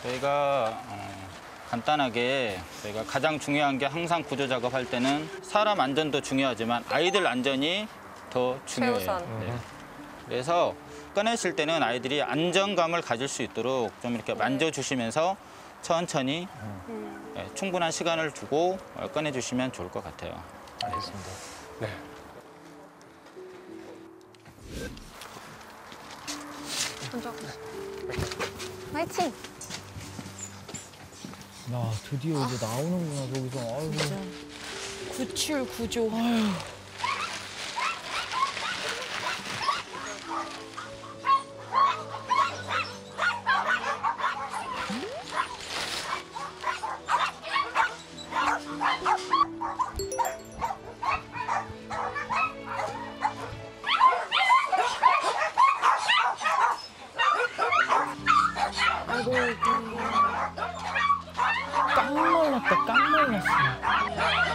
저희가 간단하게 저희가 가장 중요한 게 항상 구조 작업할 때는 사람 안전도 중요하지만 아이들 안전이 더 중요해요. 최우선. 네. 그래서 꺼내실 때는 아이들이 안정감을 가질 수 있도록 좀 이렇게 만져주시면서 천천히 네, 충분한 시간을 두고 꺼내주시면 좋을 것 같아요. 알겠습니다. 네. 화이팅! 야, 드디어 이제 나오는구나, 거기서. 아이고. 구출 구조. 아유. 깡 말랐다, 깡 말랐어.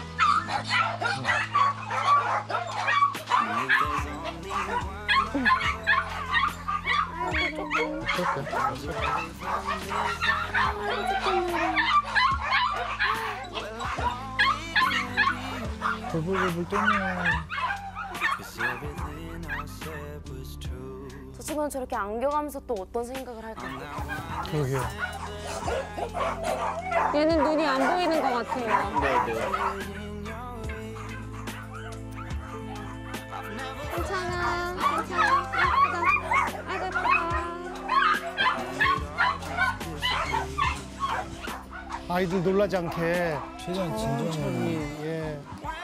벌벌벌 떠네. 저 친구는 저렇게 안겨가면서 또 어떤 생각을 할까? 그러게요. 얘는 눈이 안 보이는 것 같아요. 네, 네. 괜찮아, 괜찮아. 예쁘다. 아이고, 예쁘다. 아이들 놀라지 않게 최대한 진정을. 천천히. 예.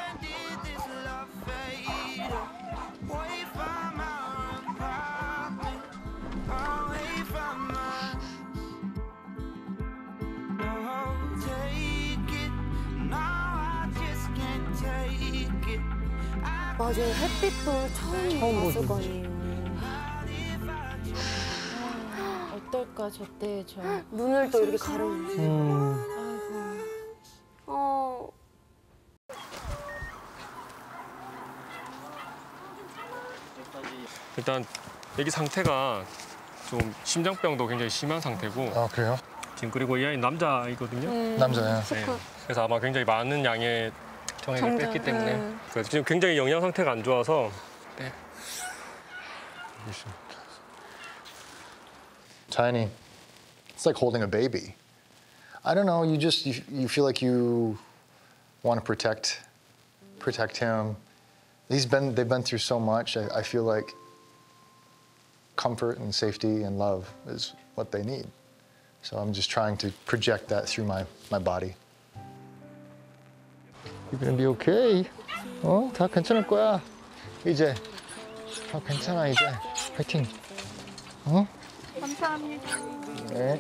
맞아요. 햇빛도 처음 봤을 거 아니에요. 어떨까 저때 저. 눈을 또 이렇게 가르면서. 일단 애기 상태가 좀 심장병도 굉장히 심한 상태고 아, 그래요? 지금 그리고 이 아이 남자아이거든요. 남자예요? 네. 그래서 아마 굉장히 많은 양의 정액을 뺐기 때문에 그래서 지금 굉장히 영양 상태가 안 좋아서 네. Tiny. It's like holding a baby. I don't know, you feel like you want to protect him. They've been through so much. I feel like comfort and safety and love is what they need. So I'm just trying to project that through my body. You're gonna be okay. 다 괜찮을 거야. 이제 다 괜찮아 이제. 파이팅. 감사합니다. 네.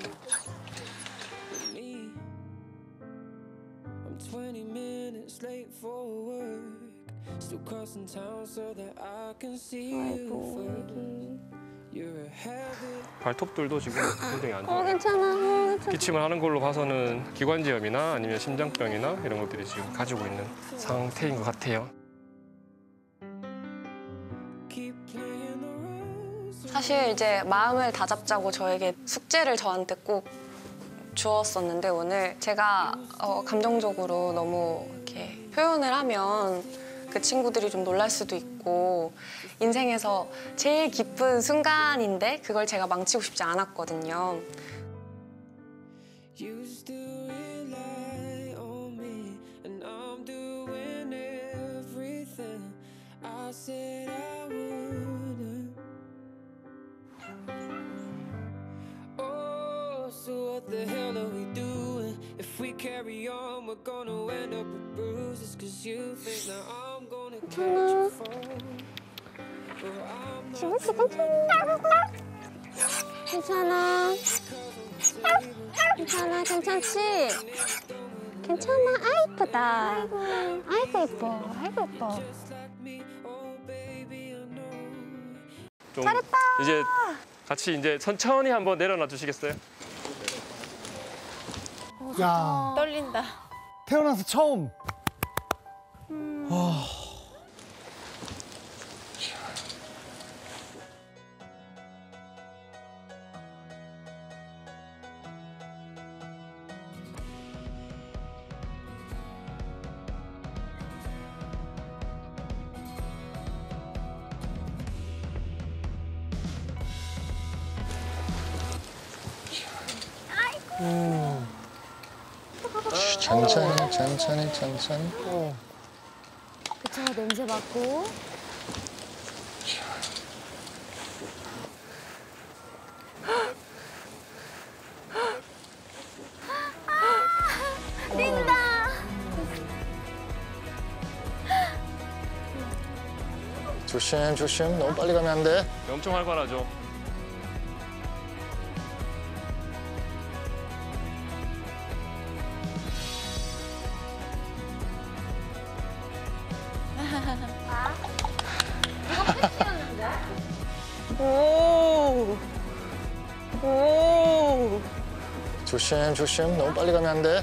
I'm 20 minutes late for work. Still crossing town so that I can see you. You're a habit. 발톱들도 지금 굉장히 안 좋아요. 괜찮아. 기침을 하는 걸로 봐서는 기관지염이나 아니면 심장병이나 이런 것들이 지금 가지고 있는 상태인 것 같아요. 사실 이제 마음을 다잡자고 저에게 숙제를 저한테 꼭 주었었는데 오늘 제가 감정적으로 너무 이렇게 표현을 하면 그 친구들이 좀 놀랄 수도 있고 인생에서 제일 기쁜 순간인데 그걸 제가 망치고 싶지 않았거든요. So what the hell are we doing? If we carry on, we're gonna end up with bruises. Cause you think now I'm gonna catch you fall. 괜찮아. 괜찮아, 괜찮지? 괜찮아, 아 이쁘다. 아이고 예뻐, 아이고 예뻐. 좀 잘했다. 이제 같이 이제 천천히 한번 내려놔 주시겠어요? 야, 떨린다. 태어나서 처음. 천천히, 천천히, 천천히. 그쵸, 냄새 맡고. 조심, 조심. 너무 빨리 가면 안 돼. 엄청 활발하죠. 오. 오. 조심, 조심. 너무 빨리 가면 안 돼.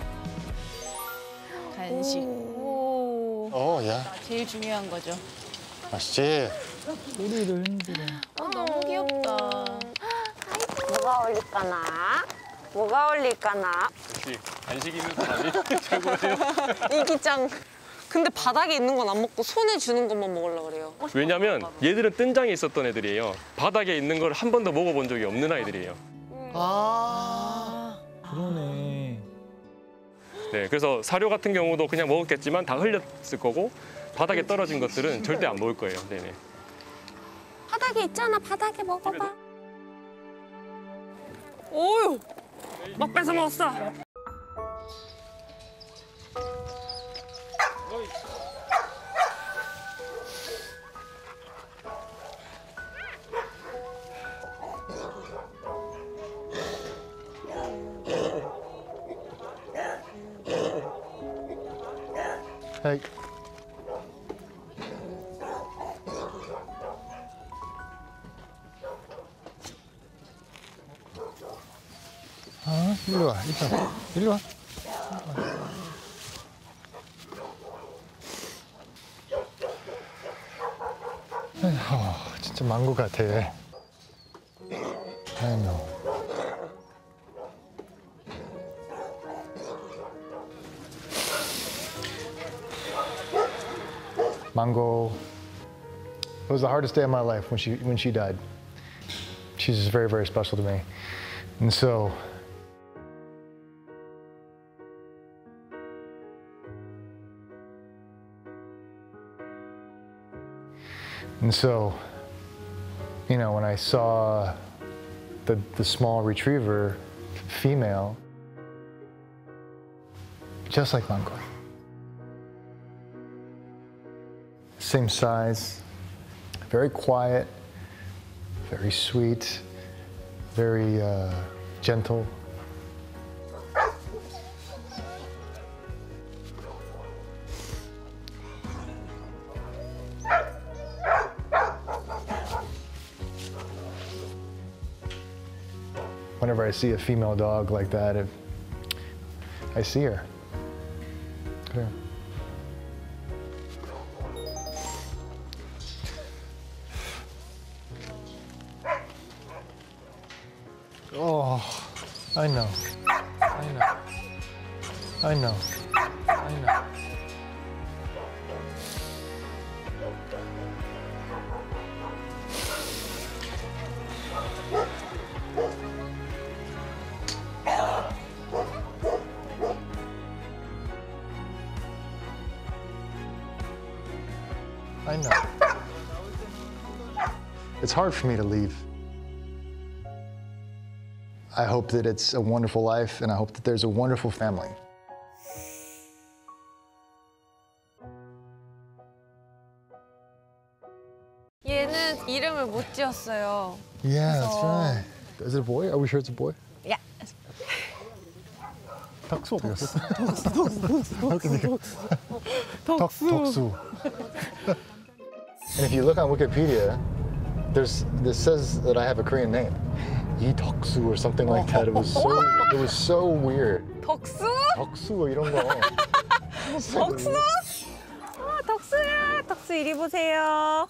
간식. 어, 야. 제일 중요한 거죠. 맛있지? 꼬리를 흔들어. 너무 귀엽다. 뭐가 어울릴까나? 뭐가 어울릴까나? 역시 간식 있는 사람이 최고예요. 이기짱. 근데 바닥에 있는 건 안 먹고 손에 주는 것만 먹으려고 그래요. 왜냐면 얘들은 뜬장에 있었던 애들이에요. 바닥에 있는 걸 한 번도 먹어본 적이 없는 아이들이에요. 그러네. 네, 그래서 사료 같은 경우도 그냥 먹었겠지만 다 흘렸을 거고 바닥에 떨어진 것들은 절대 안 먹을 거예요. 네네. 바닥에 있잖아. 바닥에 먹어봐. 오유. 막 뺏어 먹었어. Hey. 아, 일로 와, 일로 와. 진짜 망고 같아. I know. Mango. It was the hardest day of my life when she died. She's just very, very special to me. And so you know, when I saw the small retriever female, just like Mango. Same size, very quiet, very sweet, very gentle. Whenever I see a female dog like that, I see her. Clear. Oh, I know. I know. I know. I know. I know. It's hard for me to leave. I hope that it's a wonderful life, and I hope that there's a wonderful family. 얘는 이름을 못 지었어요. Yeah, that's right. Is it a boy? Are we sure it's a boy? Yeah. 덕수 어디 갔어? 덕수. And if you look on Wikipedia, this says that I have a Korean name. 이 덕수 or something like that. It was so weird. 덕수? 덕수 이런 거. 덕수? 덕수야. 덕수 이리 보세요.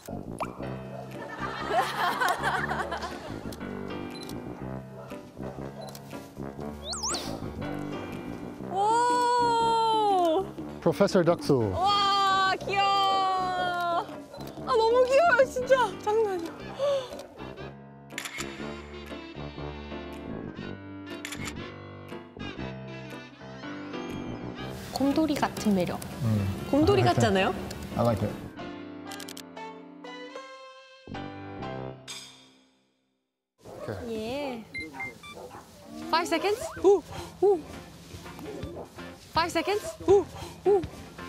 오! Professor 덕수. 와, 귀여워. 아, 너무 귀여워요, 진짜. 장난 아니야. 곰돌이 같은 매력. 곰돌이 같잖아요? I like it. 예. 5 seconds. 오, 오. 5 seconds. 오, 오.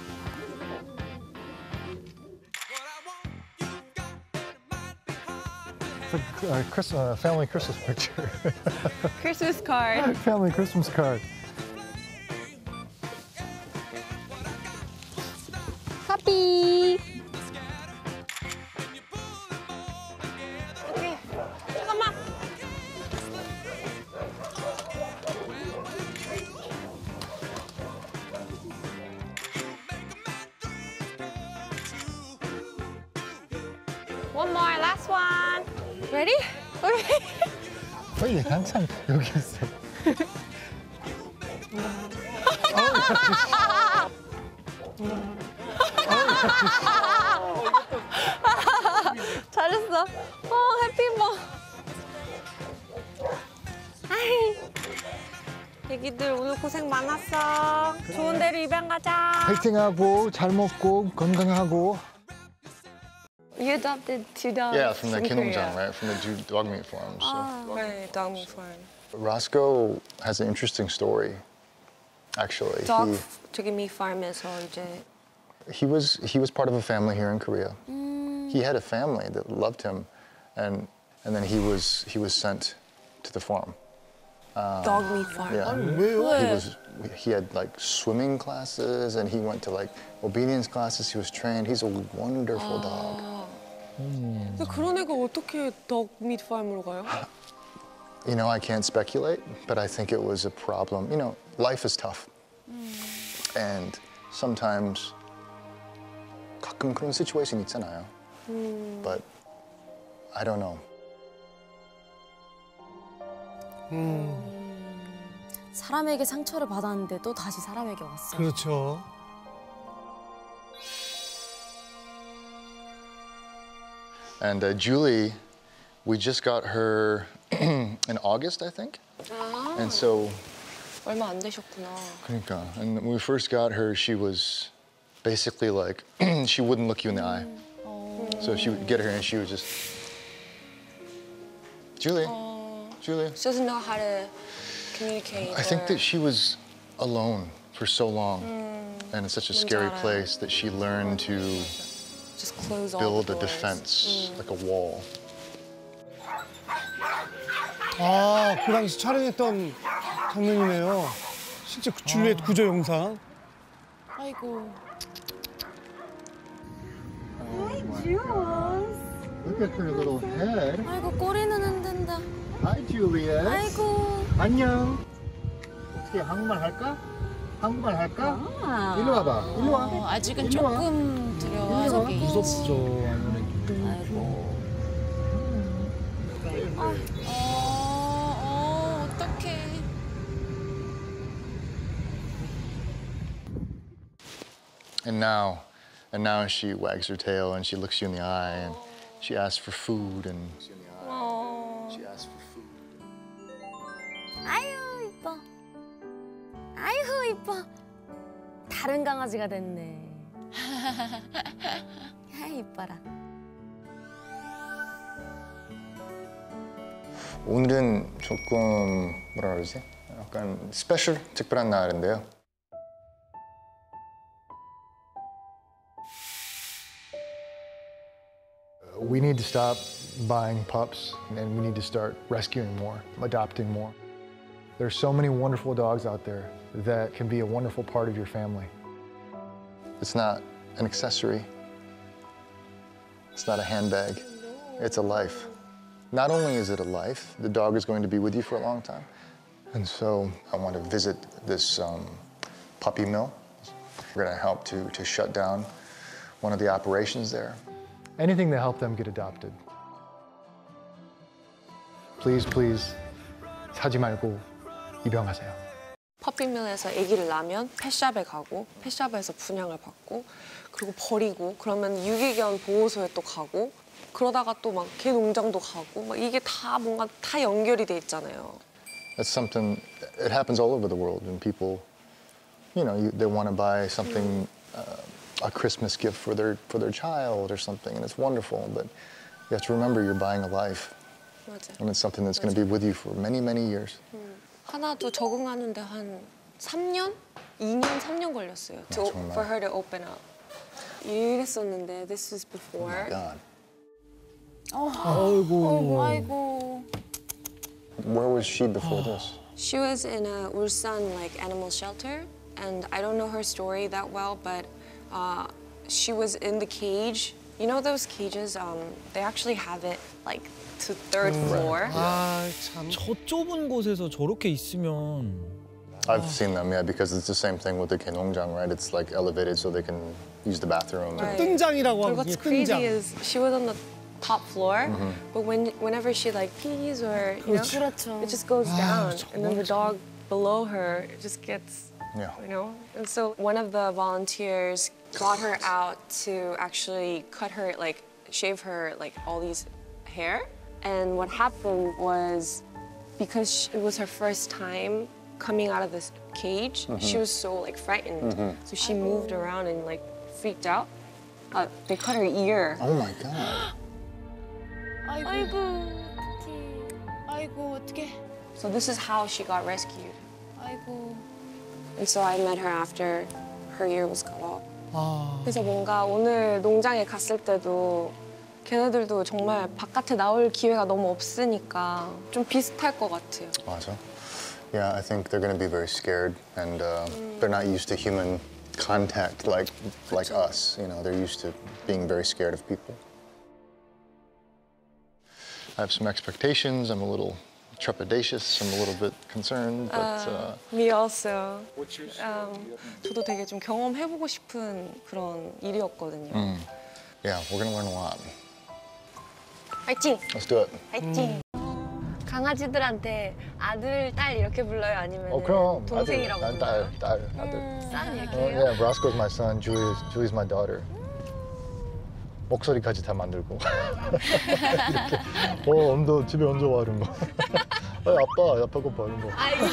It's a family Christmas picture. Christmas card. Family Christmas card. 커피. 오케이. 잠깐만. One more, last one. Ready? Okay. 왜 항상 여기 있어? 잘했어. 해피버. 아이. 애기들 오늘 고생 많았어. 좋은 데로 입양 가자. 파이팅하고 잘 먹고 건강하고. You adopted 2 dogs. Yeah, from the from Kinongjang, Korea. right? From the dog meat farms. So. Right, dog meat farm. Roscoe has an interesting story, actually. Dog 저기 meat farm에서 이제 He was part of a family here in Korea. He had a family that loved him, and then he was sent to the farm. dog meat farm. Yeah. 왜요? He had like swimming classes, and he went to like obedience classes. He was trained. He's a wonderful dog. 근데 그런 애가 어떻게 dog meat farm으로 가요? You know, I can't speculate, but I think it was a problem. You know, life is tough, and sometimes 가끔 그런 situation 있잖아요. But I don't know. 사람에게 상처를 받았는데 또 다시 사람에게 왔어. 그렇죠. And Julie, we just got her in August, I think. And so, 얼마 안 되셨구나. 그러니까, and when we first got her, she was basically like, she wouldn't look you in the eye. So she would get her and she would just, Julie, Julie. She doesn't know how to communicate. I think or- that she was alone for so long. And it's such a scary 알아요. place that she learned to just close all build the a doors. defense, like a wall. 아, 그 당시 촬영했던 장면이네요. 실제 줄리엣 구조 영상. 아이고. Look at her little head. 아이고 꼬리는 흔든다. Hi, Juliet. 아이고. 안녕. 어떻게 한국말 할까? 한국말 할까? 일로 와봐. 일로 와. 아직은 일로 와. 조금 두려워서 그게 있지. 무섭죠, 아무래도. 아이고. 어떡해. And now she wags her tail and she looks you in the eye and she asks for food and she asks for food. 아유 이뻐. 아이고 이뻐. 다른 강아지가 됐네. 아 이뻐라. 오늘은 조금 뭐라 그러지? 약간 스페셜 특별한 날인데요. We need to stop buying pups and we need to start rescuing more, adopting more. There's so many wonderful dogs out there that can be a wonderful part of your family. It's not an accessory. It's not a handbag. It's a life. Not only is it a life, the dog is going to be with you for a long time. And so I want to visit this puppy mill. We're going to help to shut down one of the operations there. Anything to help them get adopted. Please, please, 사지 말고 입양하세요. 퍼피밀에서 아기를 낳으면 펫샵에 가고 펫샵에서 분양을 받고 그리고 버리고 그러면 유기견 보호소에 또 가고 그러다가 또 막 개 농장도 가고 막 이게 다 뭔가 다 연결이 돼 있잖아요. That's something, it happens all over the world when people you know, they want to buy something, a Christmas gift for their child or something, and it's wonderful. But you have to remember you're buying a life, 맞아. and it's something that's going to be with you for many, many years. 하나도 적응하는데 한 3년? 2년, 3년 걸렸어요. 정말. For her to open up. 이랬었는데 this was before. God. 아이고. 아이고. Where was she before this? She was in a Ulsan like animal shelter, and I don't know her story that well, but she was in the cage. You know those cages? They actually have it like to third floor. 아, 참. 저 좁은 곳에서 저렇게 있으면 I've seen them, yeah, because it's the same thing with the Kenongjang, right? It's like elevated so they can use the bathroom. Right. 뜬장이라고 But 하거든요. what's crazy 뜬장. is she was on the top floor, but whenever she like pees or you know, 그렇죠. it just goes down, 정말 and then the dog below her it just gets, Yeah. you know. And so one of the volunteers brought her out to actually cut her, like shave her, like all these hair. And what happened was, because it was her first time coming out of this cage, she was so like frightened. So she moved around and like freaked out. They cut her ear. Oh my God. 아이고. 어떡해. 아이고 어떡해. So this is how she got rescued. 아이고. And so I met her after her ear was cut off. 아, 그래서 뭔가 오늘 농장에 갔을 때도 걔네들도 정말 바깥에 나올 기회가 너무 없으니까 좀 비슷할 것 같아요. Awesome. Yeah, I think they're going to be very scared, and they're not used to human contact like us. You know, they're used to being very scared of people. I have some expectations. I'm a little trepidatious. I'm a little bit concerned, but Me also. 저도 되게 좀 경험해보고 싶은 그런 일이었거든요. yeah, we're going to learn a lot. 파이팅! Let's do it. 파이팅! 강아지들한테 아들, 딸 이렇게 불러요? 아니면 그럼 동생이라고 아들, 불러요? 아들. 싼 이렇게 Oh, 해요? yeah, Roscoe's my son. Julie's my daughter. 목소리까지 다 만들고. 이렇게. 언제 집에 언제 와 이런 거. 아빠 배고파 이런 거.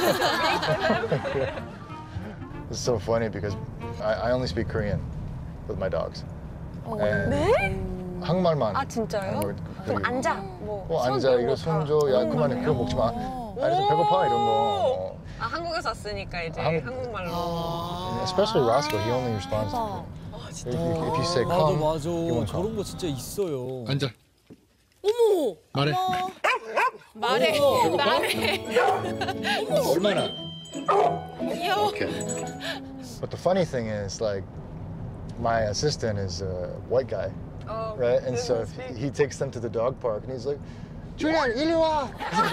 It's so funny because I only speak Korean with my dogs. 네? 한국말만. 아 진짜요? 그럼 앉아. 뭐 앉아 손 이거 이런 손 거 줘. 다. 야 그만해 그거 먹지 마. 그래서 배고파 이런 거. 아 한국에서 왔으니까 이제 한국말로. Especially Roscoe, he only responds to me. If you say 맞아 come, 맞아 he won't 저런 come. 거 진짜 있어요. 앉아. 어머. 말해. 말해. 말해. 얼마나? Okay. But the funny thing is, like, my assistant is a white guy, Oh, right? And so if he takes them to the dog park, and he's like, Julian, 이리 와.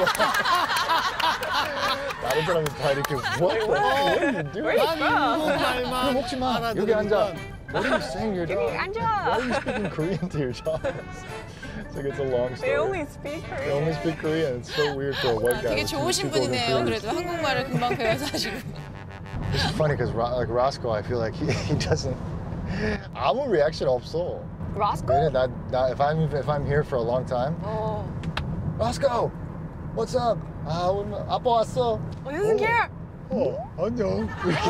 다른 사람이 다 이렇게 what are you doing? 말만 먹지 마. 여기 앉아. What are you saying to your dog? Why are you speaking Korean to your dogs? It's like it's a long story. They only speak They only speak Korean. It's so weird for a white guy. 되게 with two 좋으신 golden 분이네요. Koreans. 그래도 한국말을 금방 배워서 하시고. It's funny because like Roscoe, I feel like he doesn't. 아무 reaction 없어. Roscoe? 나 if I'm here for a long time. Oh. Roscoe, what's up? 아 오늘 아빠 왔어. He doesn't care. 안녕.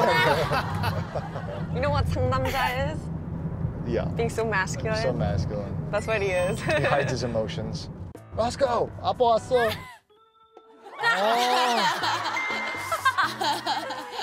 You know what 상남자 is? Yeah. Being so masculine. So masculine. That's what he is. He hides his emotions. Roscoe, 아빠 왔어.